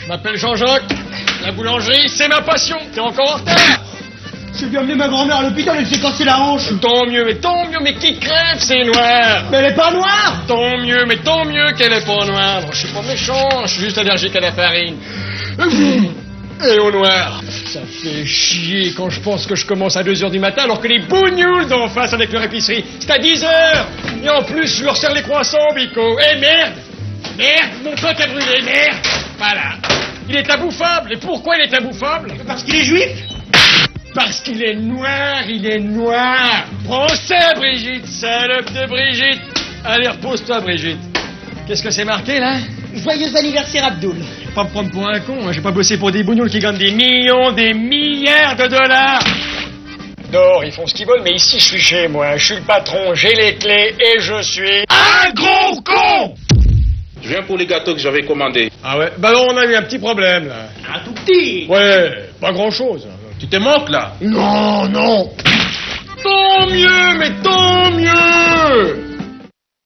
Je m'appelle Jean-Jacques. La boulangerie, c'est ma passion. T'es encore en retard. J'ai bien amené ma grand-mère à l'hôpital, elle s'est cassé la hanche. Tant mieux, mais qui crève, c'est noir. Mais elle est pas noire. Tant mieux qu'elle est pas noire. Bon, je suis pas méchant, je suis juste allergique à la farine. Et au noir. Ça fait chier quand je pense que je commence à 2h du matin alors que les bougnoules d'en face avec leur épicerie, c'est à 10h. Et en plus, je leur sers les croissants, Bico. Eh merde, mon pote a brûlé, merde. Voilà. Il est imbouffable. Et pourquoi il est imbouffable? Parce qu'il est juif. Parce qu'il est noir. Prends ça, Brigitte, salope de Brigitte. Allez, repose-toi, Brigitte. Qu'est-ce que c'est marqué, là? Joyeux anniversaire, Abdoul. Pas me prendre pour un con, hein. J'ai pas bossé pour des bougnoules qui gagnent des millions, des milliards de dollars. Dehors, ils font ce qu'ils veulent, mais ici, je suis chez moi. Je suis le patron, j'ai les clés et je suis un gros con. Je viens pour les gâteaux que j'avais commandés. Ah ouais? Bah alors, on a eu un petit problème, là. Un tout petit. Ouais, pas grand-chose. Tu te moques, là? Non. Tant mieux, mais